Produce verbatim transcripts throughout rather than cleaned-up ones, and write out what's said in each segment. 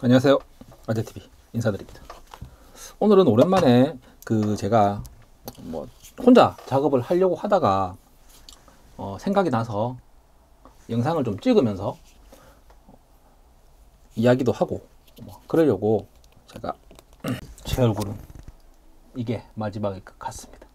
안녕하세요. 아재티비 인사드립니다. 오늘은 오랜만에 그 제가 뭐 혼자 작업을 하려고 하다가 어 생각이 나서 영상을 좀 찍으면서 이야기도 하고 뭐 그러려고 제가 제 얼굴은 이게 마지막일 것 같습니다.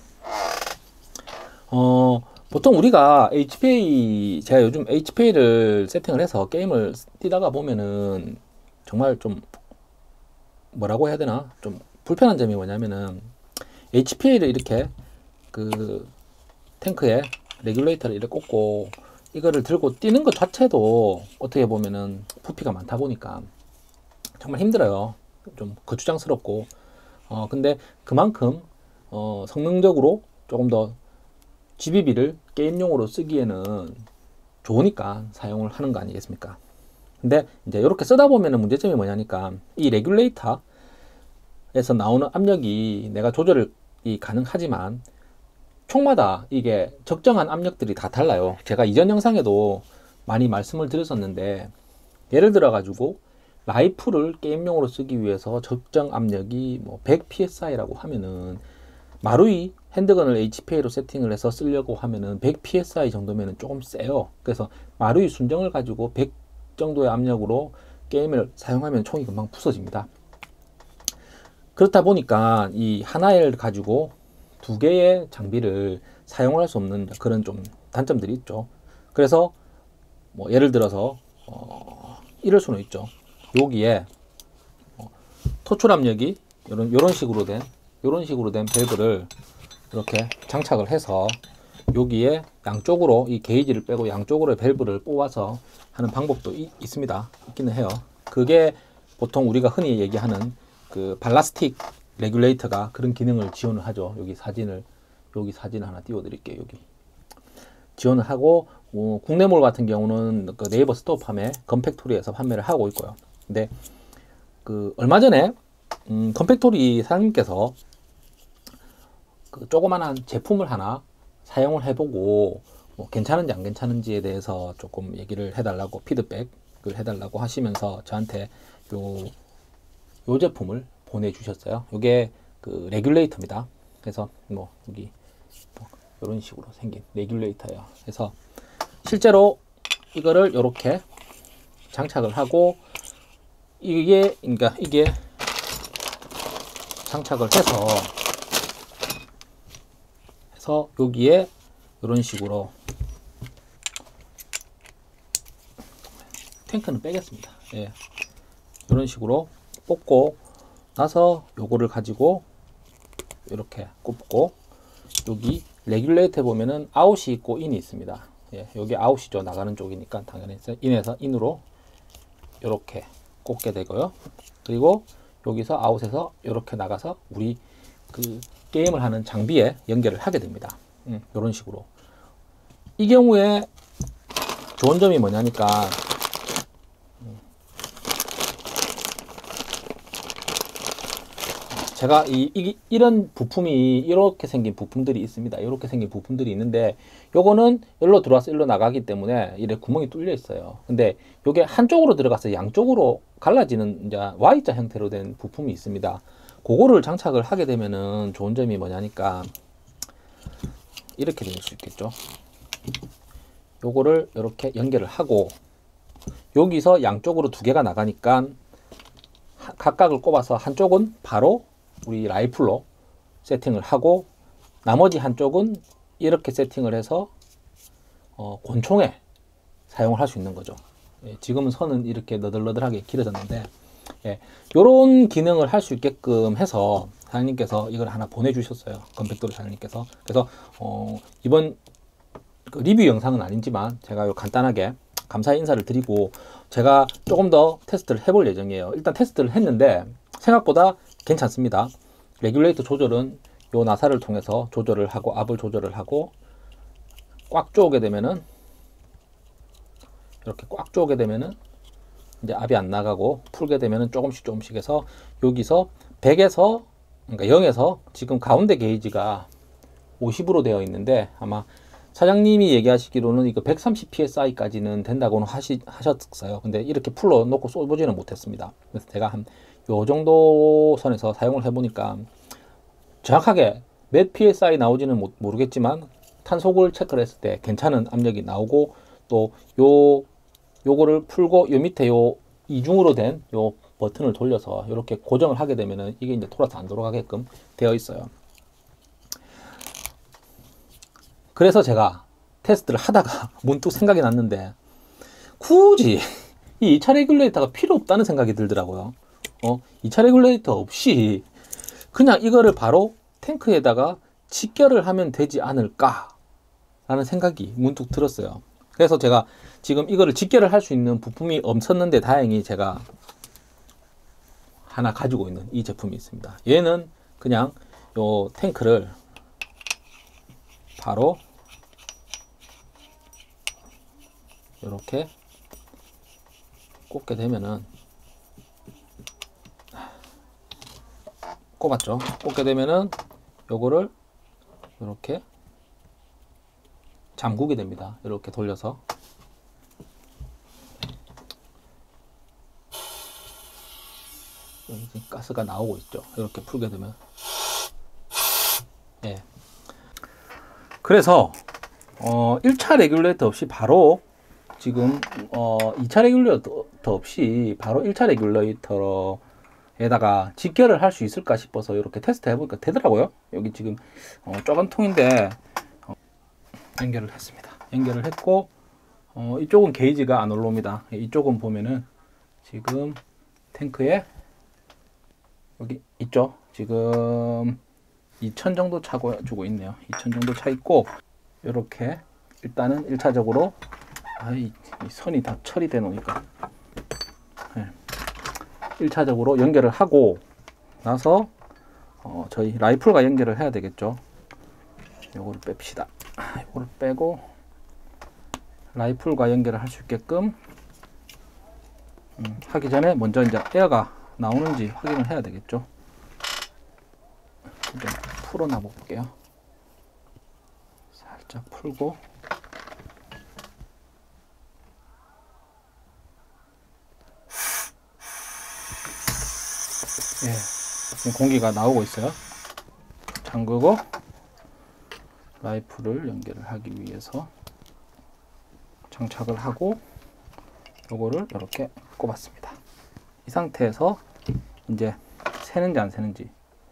어 보통 우리가 에이치피에이, 제가 요즘 에이치피에이를 세팅을 해서 게임을 뛰다가 보면은 정말 좀 뭐라고 해야 되나, 좀 불편한 점이 뭐냐면은 에이치피에이를 이렇게 그 탱크에 레귤레이터를 이렇게 꽂고 이거를 들고 뛰는 것 자체도 어떻게 보면은 부피가 많다 보니까 정말 힘들어요. 좀 거추장스럽고 어 근데 그만큼 어 성능적으로 조금 더 지비비를 게임용으로 쓰기에는 좋으니까 사용을 하는 거 아니겠습니까? 근데 이제 이렇게 쓰다 보면은 문제점이 뭐냐니까, 이 레귤레이터에서 나오는 압력이 내가 조절이 가능하지만 총마다 이게 적정한 압력들이 다 달라요. 제가 이전 영상에도 많이 말씀을 드렸었는데, 예를 들어 가지고 라이플을 게임용으로 쓰기 위해서 적정 압력이 뭐 백 피에스아이라고 하면은 마루이 핸드건을 에이치피에이로 세팅을 해서 쓰려고 하면은 백 피에스아이 정도면은 조금 세요. 그래서 마루이 순정을 가지고 백 정도의 압력으로 게임을 사용하면 총이 금방 부서집니다. 그렇다 보니까 이 하나를 가지고 두 개의 장비를 사용할 수 없는 그런 좀 단점들이 있죠. 그래서 뭐 예를 들어서 어 이럴 수는 있죠. 여기에 어 토출 압력이 이런 이런 식으로 된 이런 식으로 된 밸브를 이렇게 장착을 해서 여기에 양쪽으로 이 게이지를 빼고 양쪽으로 밸브를 뽑아서 하는 방법도 이, 있습니다. 있기는 해요. 그게 보통 우리가 흔히 얘기하는 그 발라스틱 레귤레이터가 그런 기능을 지원을 하죠. 여기 사진을 여기 사진 하나 띄워 드릴게요. 여기 지원을 하고, 어, 국내몰 같은 경우는 그 네이버 스토어팜에 건팩토리에서 판매를 하고 있고요. 근데 그 얼마 전에 음, 건팩토리 사장님께서 그 조그만한 제품을 하나 사용을 해보고 뭐 괜찮은지 안 괜찮은지에 대해서 조금 얘기를 해달라고, 피드백을 해달라고 하시면서 저한테 요, 요 제품을 보내주셨어요. 요게 그 레귤레이터입니다. 그래서 뭐 여기 뭐 이런 식으로 생긴 레귤레이터예요. 그래서 실제로 이거를 이렇게 장착을 하고, 이게 그러니까 이게 장착을 해서 해서 여기에 이런 식으로 탱크는 빼겠습니다. 예. 이런 식으로 뽑고 나서 요거를 가지고 이렇게 꼽고, 여기 레귤레이터에 보면은 아웃이 있고 인이 있습니다. 예. 여기 아웃이죠. 나가는 쪽이니까 당연히 인에서 인으로 이렇게 꽂게 되고요. 그리고 여기서 아웃에서 이렇게 나가서 우리 그 게임을 하는 장비에 연결을 하게 됩니다. 음, 이런 식으로. 이 경우에 좋은 점이 뭐냐니까, 음, 제가 이, 이 이런 부품이 이렇게 생긴 부품들이 있습니다. 이렇게 생긴 부품들이 있는데 요거는 일로 들어와서 일로 나가기 때문에 이래 구멍이 뚫려 있어요. 근데 요게 한쪽으로 들어가서 양쪽으로 갈라지는 이제 Y자 형태로 된 부품이 있습니다. 그거를 장착을 하게 되면은 좋은 점이 뭐냐니까, 이렇게 될 수 있겠죠. 요거를 이렇게 연결을 하고, 여기서 양쪽으로 두 개가 나가니까 각각을 꼽아서 한쪽은 바로 우리 라이플로 세팅을 하고, 나머지 한쪽은 이렇게 세팅을 해서 어, 권총에 사용을 할 수 있는 거죠. 예, 지금은 선은 이렇게 너덜너덜하게 길어졌는데, 예, 요런 기능을 할 수 있게끔 해서 사장님께서 이걸 하나 보내주셨어요. 건팩토리 사장님께서. 그래서 어, 이번 그 리뷰 영상은 아니지만 제가 요 간단하게 감사 인사를 드리고 제가 조금 더 테스트를 해볼 예정이에요. 일단 테스트를 했는데 생각보다 괜찮습니다. 레귤레이터 조절은 요 나사를 통해서 조절을 하고, 압을 조절을 하고, 꽉 조게 되면은 이렇게 꽉 조게 되면은 이제 압이 안 나가고, 풀게 되면은 조금씩 조금씩 해서 여기서 백에서, 그러니까 영에서 지금 가운데 게이지가 오십으로 되어 있는데 아마 사장님이 얘기하시기로는 이거 백삼십 피에스아이까지는 된다고는 하시, 하셨어요. 근데 이렇게 풀로 놓고 쏘보지는 못했습니다. 그래서 제가 한 요 정도 선에서 사용을 해보니까 정확하게 몇 피에스아이 나오지는 못, 모르겠지만 탄속을 체크를 했을 때 괜찮은 압력이 나오고, 또 요 요거를 풀고 요 밑에 요 이중으로 된 요 버튼을 돌려서 이렇게 고정을 하게 되면은 이게 이제 돌아서 안 돌아가게끔 되어 있어요. 그래서 제가 테스트를 하다가 문득 생각이 났는데, 굳이 이 이 차 레귤레이터가 필요 없다는 생각이 들더라고요. 어, 이 차 레귤레이터 없이 그냥 이거를 바로 탱크에다가 직결을 하면 되지 않을까 라는 생각이 문득 들었어요. 그래서 제가 지금 이거를 직결을 할 수 있는 부품이 없었는데 다행히 제가 하나 가지고 있는 이 제품이 있습니다. 얘는 그냥 요 탱크를 바로 이렇게 꽂게 되면은, 꼽았죠? 꽂게 되면은 요거를 이렇게 잠그게 됩니다. 이렇게 돌려서. 여기 가스가 나오고 있죠. 이렇게 풀게 되면. 예. 그래서 어, 일 차 레귤레이터 없이 바로 지금 어, 이 차 레귤레이터 없이 바로 일 차 레귤레이터에다가 직결을 할 수 있을까 싶어서 이렇게 테스트 해보니까 되더라고요. 여기 지금 어, 조금 통인데 어, 연결을 했습니다. 연결을 했고, 어, 이쪽은 게이지가 안 올라옵니다. 이쪽은 보면은 지금 탱크에 여기 있죠. 지금 이천 정도 차고 주고 있네요. 이천 정도 차 있고, 이렇게 일단은 일 차적으로 아이, 이 선이 다 처리돼 놓으니까 네. 일 차적으로 연결을 하고 나서 어, 저희 라이플과 연결을 해야 되겠죠. 요거를 뺍시다. 요거를 빼고 라이플과 연결을 할 수 있게끔 음, 하기 전에 먼저 이제 에어가 나오는지 확인을 해야 되겠죠. 좀 풀어놔 볼게요. 살짝 풀고, 예, 지금 공기가 나오고 있어요. 잠그고 라이프를 연결을 하기 위해서 장착을 하고 요거를 이렇게 꼽았습니다. 이 상태에서 이제 새는지 안 새는지,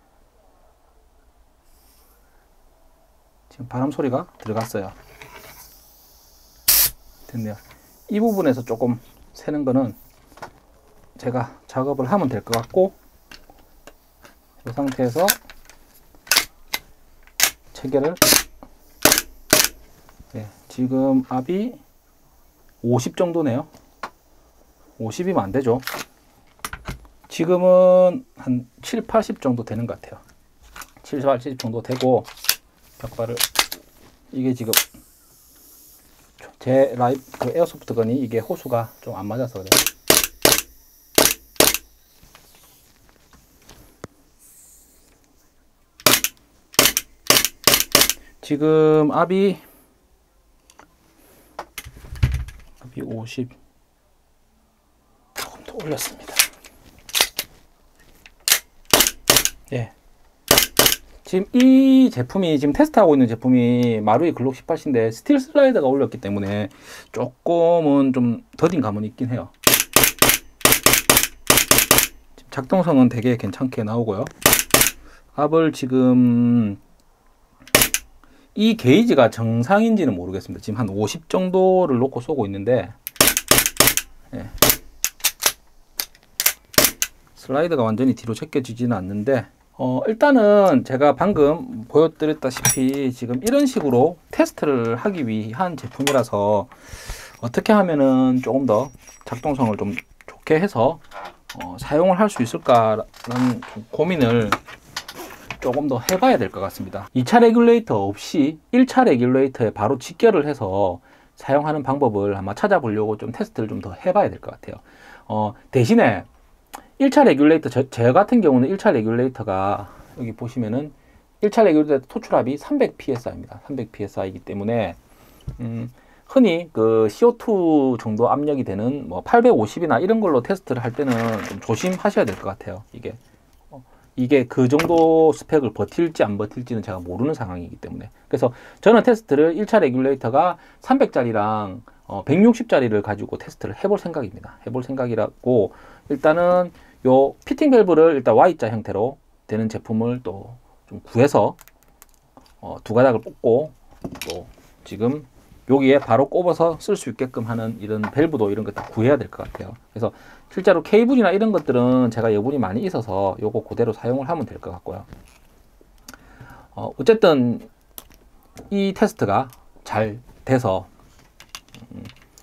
지금 바람 소리가 들어갔어요. 됐네요. 이 부분에서 조금 새는 거는 제가 작업을 하면 될 것 같고, 이 상태에서 체결을, 네, 지금 압이 오십 정도네요. 오십이면 안 되죠. 지금은 한 칠, 팔십 정도 되는 것 같아요. 칠십, 팔십 정도 되고, 벽발을, 이게 지금 제 라이 그 에어소프트 건이 이게 호수가 좀 안 맞아서 그래요. 지금 압이 압이 오십, 조금 더 올렸습니다. 예. 지금 이 제품이, 지금 테스트하고 있는 제품이 마루이 글록 십팔 씨인데 스틸 슬라이더가 올렸기 때문에 조금은 좀 더딘 감은 있긴 해요. 작동성은 되게 괜찮게 나오고요. 압을 지금 이 게이지가 정상인지는 모르겠습니다. 지금 한 오십 정도를 놓고 쏘고 있는데, 예. 슬라이드가 완전히 뒤로 제껴지지는 않는데, 어, 일단은 제가 방금 보여드렸다시피 지금 이런 식으로 테스트를 하기 위한 제품이라서 어떻게 하면은 조금 더 작동성을 좀 좋게 해서 어, 사용을 할 수 있을까라는 좀 고민을 조금 더 해봐야 될 것 같습니다. 이 차 레귤레이터 없이 일 차 레귤레이터에 바로 직결을 해서 사용하는 방법을 한번 찾아보려고 좀 테스트를 좀 더 해봐야 될 것 같아요. 어, 대신에 일 차 레귤레이터, 저, 저 같은 경우는 일 차 레귤레이터가 여기 보시면은 일 차 레귤레이터 토출압이 삼백 피에스아이입니다. 삼백 피에스아이이기 때문에 음, 흔히 그 씨오투 정도 압력이 되는 뭐 팔백오십이나 이런 걸로 테스트를 할 때는 좀 조심하셔야 될 것 같아요. 이게 어, 이게 그 정도 스펙을 버틸지 안 버틸지는 제가 모르는 상황이기 때문에. 그래서 저는 테스트를 일 차 레귤레이터가 삼백짜리랑 어, 백육십짜리를 가지고 테스트를 해볼 생각입니다. 해볼 생각이라고, 일단은 요 피팅 밸브를 일단 Y자 형태로 되는 제품을 또 좀 구해서 어, 두 가닥을 뽑고, 또 지금 여기에 바로 꼽아서 쓸 수 있게끔 하는 이런 밸브도 이런 거 다 구해야 될 것 같아요. 그래서 실제로 케이블이나 이런 것들은 제가 여분이 많이 있어서 요거 그대로 사용을 하면 될 것 같고요. 어, 어쨌든 이 테스트가 잘 돼서 음,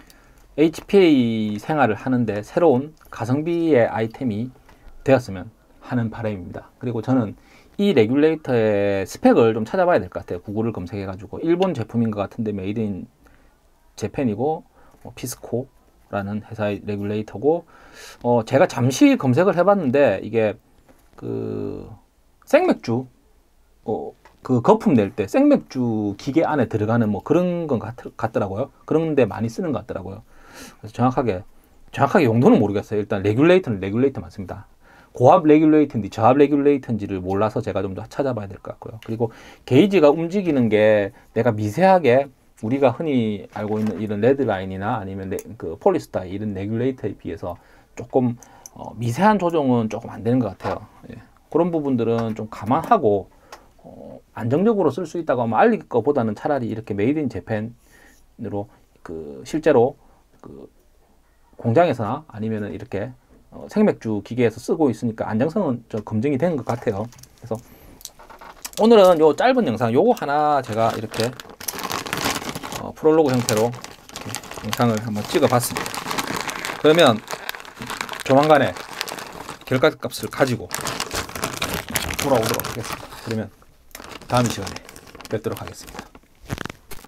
에이치피에이 생활을 하는데 새로운 가성비의 아이템이 되었으면 하는 바람입니다. 그리고 저는 이 레귤레이터의 스펙을 좀 찾아봐야 될 것 같아요. 구글을 검색해 가지고 일본 제품인 것 같은데 메이드 인 재팬이고 어, 피스코라는 회사의 레귤레이터고, 어, 제가 잠시 검색을 해봤는데 이게 그 생맥주 어, 그 거품 낼 때 생맥주 기계 안에 들어가는 뭐 그런 건 같, 같더라고요. 그런데 많이 쓰는 것 같더라고요. 그래서 정확하게 정확하게 용도는 모르겠어요. 일단 레귤레이터는 레귤레이터 맞습니다. 고압 레귤레이터인지 저압 레귤레이터인지를 몰라서 제가 좀 더 찾아봐야 될 것 같고요. 그리고 게이지가 움직이는 게 내가 미세하게 우리가 흔히 알고 있는 이런 레드라인이나 아니면 레, 그 폴리스타 이런 레귤레이터에 비해서 조금 어, 미세한 조정은 조금 안 되는 것 같아요. 예. 그런 부분들은 좀 감안하고 어, 안정적으로 쓸 수 있다고 하면 알릴 것보다는 차라리 이렇게 메이드 인 재팬으로 그 실제로 그 공장에서나 아니면은 이렇게 어, 생맥주 기계에서 쓰고 있으니까 안정성은 좀 검증이 된 것 같아요. 그래서 오늘은 요 짧은 영상 요거 하나 제가 이렇게 어, 프롤로그 형태로 영상을 한번 찍어 봤습니다. 그러면 조만간에 결과값을 가지고 돌아오도록 하겠습니다. 그러면 다음 시간에 뵙도록 하겠습니다.